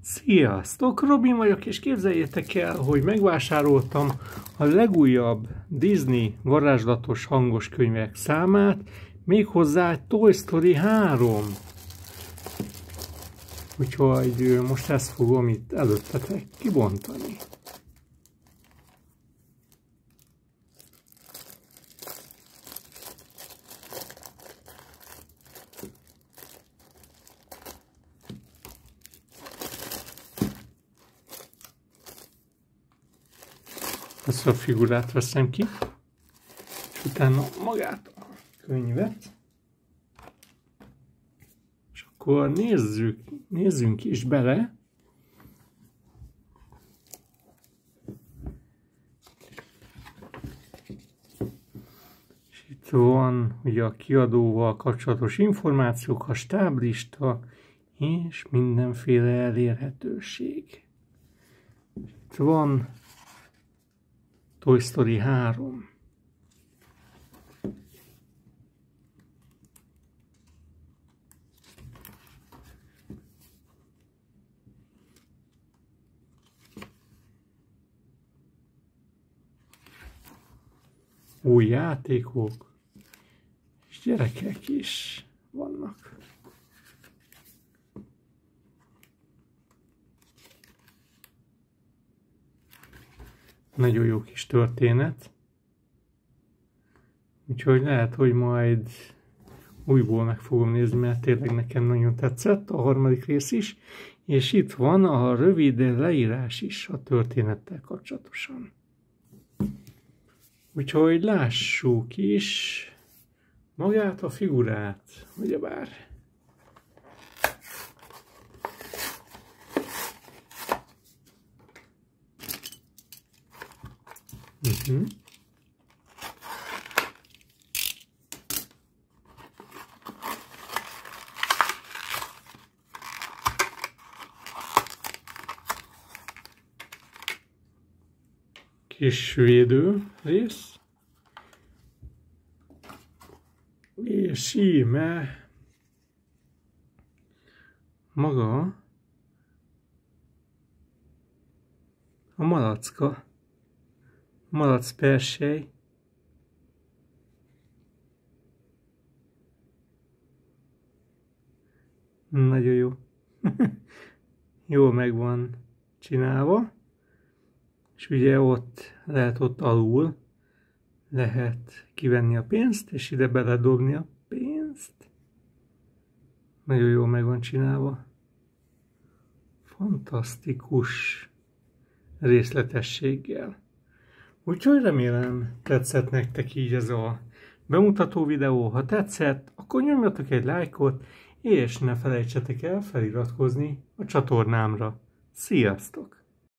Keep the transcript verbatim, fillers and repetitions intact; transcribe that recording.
Sziasztok, Robin vagyok, és képzeljétek el, hogy megvásároltam a legújabb Disney varázslatos hangos könyvek számát, méghozzá egy Toy Story három. Úgyhogy most ezt fogom itt előttetek kibontani. Ezt a figurát veszem ki, és utána magát a könyvet. És akkor nézzük, nézzünk is bele. És itt van ugye a kiadóval kapcsolatos információk, a stáblista és mindenféle elérhetőség. Itt van Toy Story három. Új játékok, és gyerekek is vannak. Nagyon jó kis történet. Úgyhogy lehet, hogy majd újból meg fogom nézni, mert tényleg nekem nagyon tetszett a harmadik rész is. És itt van a rövid leírás is a történettel kapcsolatosan. Úgyhogy lássuk is magát a figurát, ugyebár. Uh-huh. Kis védő rész. És íme maga a malacka. Malac persely. Nagyon jó. Jól meg van csinálva. És ugye ott lehet ott alul, lehet kivenni a pénzt, és ide beledobni a pénzt. Nagyon jól meg van csinálva. Fantasztikus részletességgel. Úgyhogy remélem tetszett nektek így ez a bemutató videó. Ha tetszett, akkor nyomjatok egy lájkot, és ne felejtsetek el feliratkozni a csatornámra. Sziasztok!